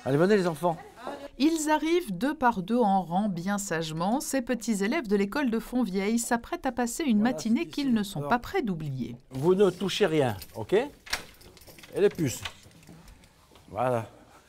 Allez, venez les enfants. Ils arrivent deux par deux en rang bien sagement. Ces petits élèves de l'école de Fontvieille s'apprêtent à passer une matinée qu'ils ne sont pas prêts d'oublier. Vous ne touchez rien, ok? Et les puces. Voilà.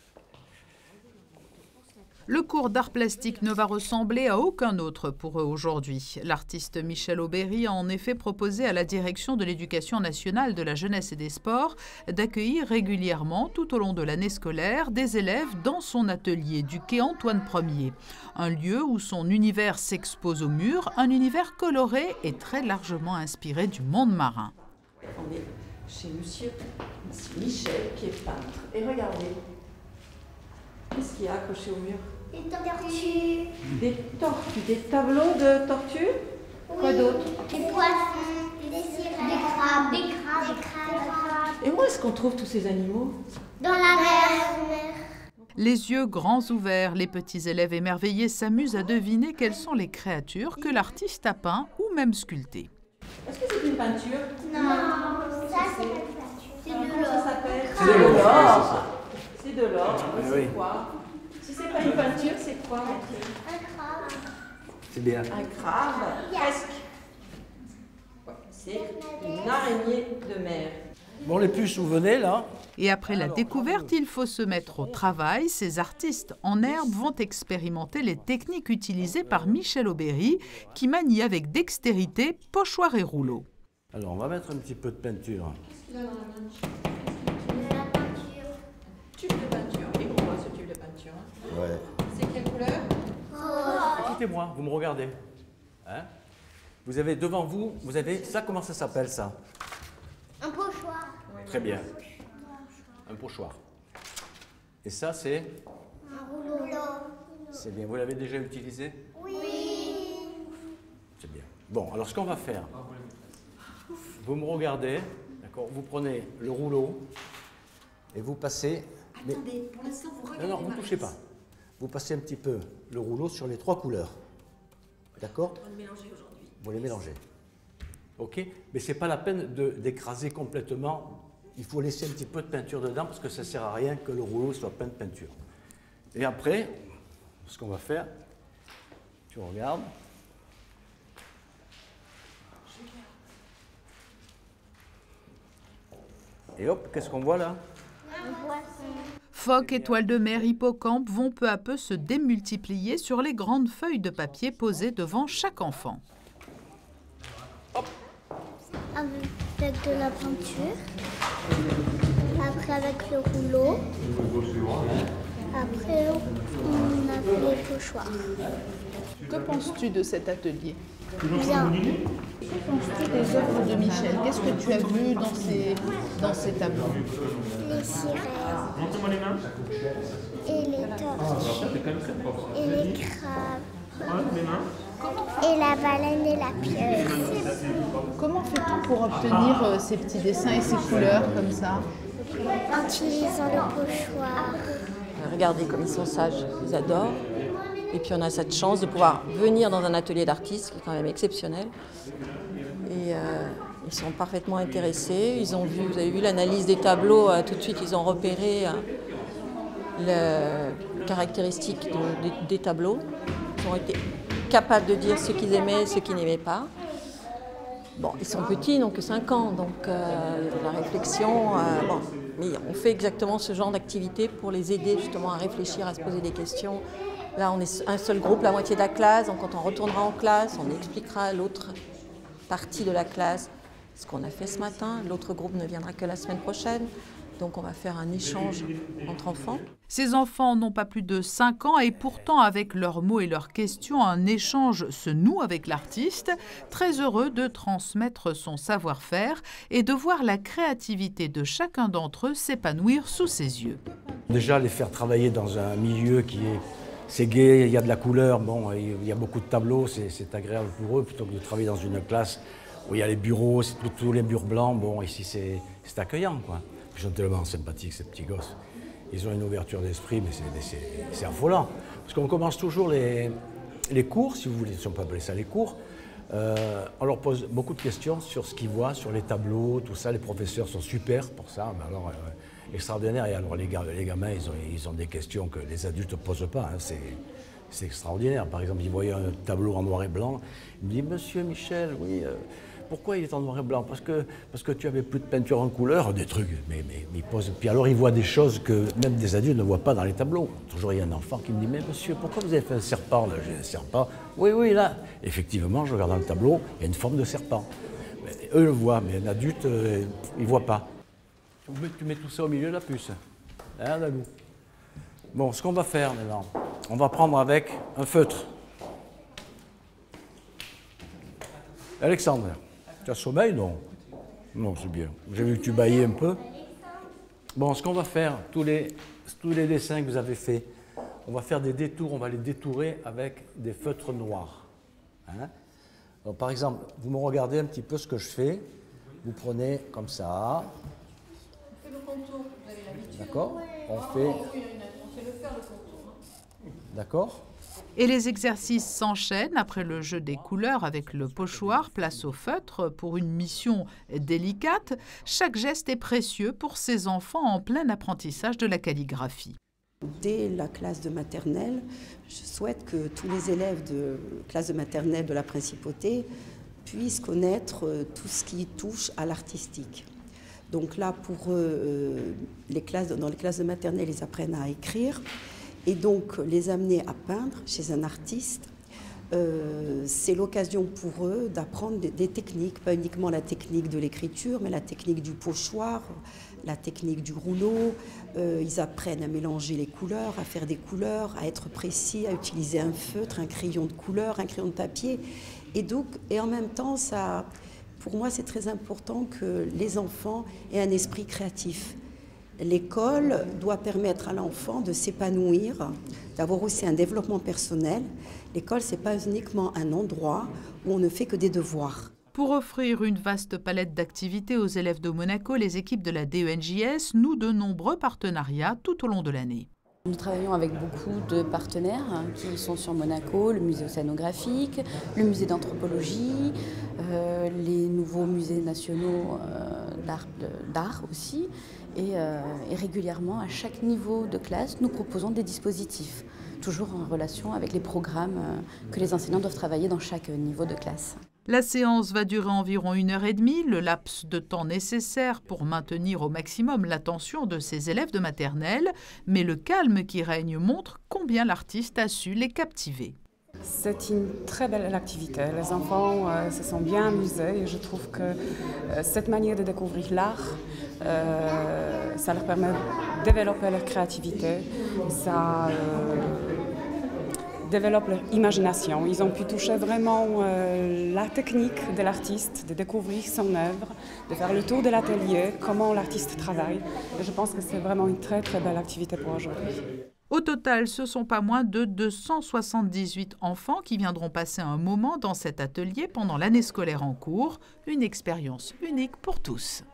Le cours d'art plastique ne va ressembler à aucun autre pour eux aujourd'hui. L'artiste Michel Aubéry a en effet proposé à la direction de l'Éducation nationale, de la jeunesse et des sports d'accueillir régulièrement, tout au long de l'année scolaire, des élèves dans son atelier du quai Antoine Ier. Un lieu où son univers s'expose au mur, un univers coloré et très largement inspiré du monde marin. On est chez monsieur Michel qui est peintre. Et regardez, qu'est-ce qu'il y a accroché au mur? Des tortues. Des tortues, des tableaux de tortues. Oui. Quoi d'autre? Des poissons, des sirènes, des crabes. Et où est-ce qu'on trouve tous ces animaux? Dans la mer. Les yeux grands ouverts, les petits élèves émerveillés s'amusent à deviner quelles sont les créatures que l'artiste a peint ou même sculptées. Est-ce que c'est une peinture? Non, ça c'est pas une peinture. C'est de Comment ça l'or. s'appelle? C'est de l'or. C'est de l'or. Oui. C'est quoi? Si c'est pas une peinture, c'est quoi? Un crabe. C'est bien. Un crabe. Presque. Ouais, c'est une araignée de mer. Bon, les puces, vous venez là? Et après la découverte, il faut se mettre au travail. Ces artistes en herbe vont expérimenter les techniques utilisées par Michel Aubéry, qui manie avec dextérité pochoir et rouleau. Alors, on va mettre un petit peu de peinture. Qu'est-ce qu'il a dans la main? De la peinture. Tube de peinture. Et pourquoi ce tube de peinture? Ouais. C'est quelle couleur? Écoutez-moi, vous me regardez. Hein? Vous avez devant vous, vous avez ça, comment ça s'appelle ça? Un pochoir. Très bien. Un pochoir. Et ça, c'est? Un rouleau. C'est bien. Vous l'avez déjà utilisé? Oui. C'est bien. Bon, alors ce qu'on va faire, vous me regardez, d'accord? Vous prenez le rouleau et vous passez. Attendez, pour l'instant, vous regardez. Non, vous ne touchez pas. Vous passez un petit peu le rouleau sur les trois couleurs. D'accord? On va le mélanger aujourd'hui. Vous les mélangez. OK? Mais ce n'est pas la peine d'écraser complètement. Il faut laisser un petit peu de peinture dedans parce que ça ne sert à rien que le rouleau soit plein de peinture. Et après, ce qu'on va faire, tu regardes. Et hop, qu'est-ce qu'on voit là? Un poisson. Phoques, étoiles de mer, hippocampes vont peu à peu se démultiplier sur les grandes feuilles de papier posées devant chaque enfant. Avec de la peinture. Après avec le rouleau. Après on a fait les pochoirs. Que penses-tu de cet atelier? Bien. Que penses-tu des œuvres de Michel? Qu'est-ce que tu as vu dans ces tableaux? Les sirènes. Et les tortues. Et les crabes. Et la baleine et la pieuvre. Comment fait-on pour obtenir ces petits dessins et ces couleurs comme ça? En utilisant le pochoir. Regardez comme ils sont sages, ils adorent. Et puis on a cette chance de pouvoir venir dans un atelier d'artistes qui est quand même exceptionnel. Et ils sont parfaitement intéressés. Ils ont vu, vous avez vu l'analyse des tableaux, tout de suite ils ont repéré les caractéristiques des tableaux. Ils ont été capables de dire ce qu'ils aimaient et ce qu'ils n'aimaient pas. Bon, ils sont petits, ils n'ont que 5 ans, donc la réflexion, bon, mais on fait exactement ce genre d'activité pour les aider justement à réfléchir, à se poser des questions. Là, on est un seul groupe, la moitié de la classe, donc quand on retournera en classe, on expliquera à l'autre partie de la classe ce qu'on a fait ce matin. L'autre groupe ne viendra que la semaine prochaine, donc on va faire un échange entre enfants. Ces enfants n'ont pas plus de 5 ans et pourtant, avec leurs mots et leurs questions, un échange se noue avec l'artiste, très heureux de transmettre son savoir-faire et de voir la créativité de chacun d'entre eux s'épanouir sous ses yeux. Déjà, les faire travailler dans un milieu qui est... C'est gai, il y a de la couleur, bon, il y a beaucoup de tableaux, c'est agréable pour eux, plutôt que de travailler dans une classe où il y a les bureaux, c'est tous les murs blancs, bon, ici c'est accueillant, quoi. Ils sont tellement sympathiques, ces petits gosses. Ils ont une ouverture d'esprit, mais c'est affolant. Parce qu'on commence toujours les cours, si vous voulez, si on peut appeler ça les cours, on leur pose beaucoup de questions sur ce qu'ils voient, sur les tableaux, tout ça. Les professeurs sont super pour ça. Mais alors, extraordinaire. Et alors les gamins, ils ont des questions que les adultes ne posent pas. Hein. C'est extraordinaire. Par exemple, ils voyaient un tableau en noir et blanc. Ils me disent, Monsieur Michel, oui, pourquoi il est en noir et blanc? Parce que tu avais plus de peinture en couleur, des trucs. Mais ils posent. Puis alors ils voient des choses que même des adultes ne voient pas dans les tableaux. Toujours il y a un enfant qui me dit, mais monsieur, pourquoi vous avez fait un serpent là? J'ai un serpent. Oui, là. Effectivement, je regarde dans le tableau, il y a une forme de serpent. Mais eux le voient, mais un adulte, il ne voit pas. Tu mets tout ça au milieu de la puce. Hein, Dalou? Bon, ce qu'on va faire maintenant, on va prendre avec un feutre. Alexandre, tu as sommeil, non? Non, c'est bien. J'ai vu que tu baillais un peu. Bon, ce qu'on va faire, tous les dessins que vous avez faits, on va faire des détours, on va les détourer avec des feutres noirs. Hein? Donc, par exemple, vous me regardez un petit peu ce que je fais. Vous prenez comme ça. On fait le contour, vous avez l'habitude. D'accord? On fait le faire le contour. D'accord? Et les exercices s'enchaînent après le jeu des couleurs avec le pochoir, place au feutre pour une mission délicate. Chaque geste est précieux pour ces enfants en plein apprentissage de la calligraphie. Dès la classe de maternelle, je souhaite que tous les élèves de classe de maternelle de la Principauté puissent connaître tout ce qui touche à l'artistique. Donc là, pour eux, dans les classes de maternelle, ils apprennent à écrire. Et donc, les amener à peindre chez un artiste, c'est l'occasion pour eux d'apprendre des techniques, pas uniquement la technique de l'écriture, mais la technique du pochoir, la technique du rouleau. Ils apprennent à mélanger les couleurs, à faire des couleurs, à être précis, à utiliser un feutre, un crayon de couleur, un crayon de papier. Et en même temps, pour moi, c'est très important que les enfants aient un esprit créatif. L'école doit permettre à l'enfant de s'épanouir, d'avoir aussi un développement personnel. L'école, ce n'est pas uniquement un endroit où on ne fait que des devoirs. Pour offrir une vaste palette d'activités aux élèves de Monaco, les équipes de la DENJS nouent de nombreux partenariats tout au long de l'année. Nous travaillons avec beaucoup de partenaires qui sont sur Monaco, le musée océanographique, le musée d'anthropologie, les nouveaux musées nationaux d'art aussi. Et régulièrement, à chaque niveau de classe, nous proposons des dispositifs, toujours en relation avec les programmes que les enseignants doivent travailler dans chaque niveau de classe. La séance va durer environ 1h30, le laps de temps nécessaire pour maintenir au maximum l'attention de ces élèves de maternelle, mais le calme qui règne montre combien l'artiste a su les captiver. C'est une très belle activité. Les enfants se sont bien amusés et je trouve que cette manière de découvrir l'art, ça leur permet de développer leur créativité, ça développe leur imagination. Ils ont pu toucher vraiment la technique de l'artiste, de découvrir son œuvre, de faire le tour de l'atelier, comment l'artiste travaille. Et je pense que c'est vraiment une très très belle activité pour aujourd'hui. Au total, ce sont pas moins de 278 enfants qui viendront passer un moment dans cet atelier pendant l'année scolaire en cours, une expérience unique pour tous.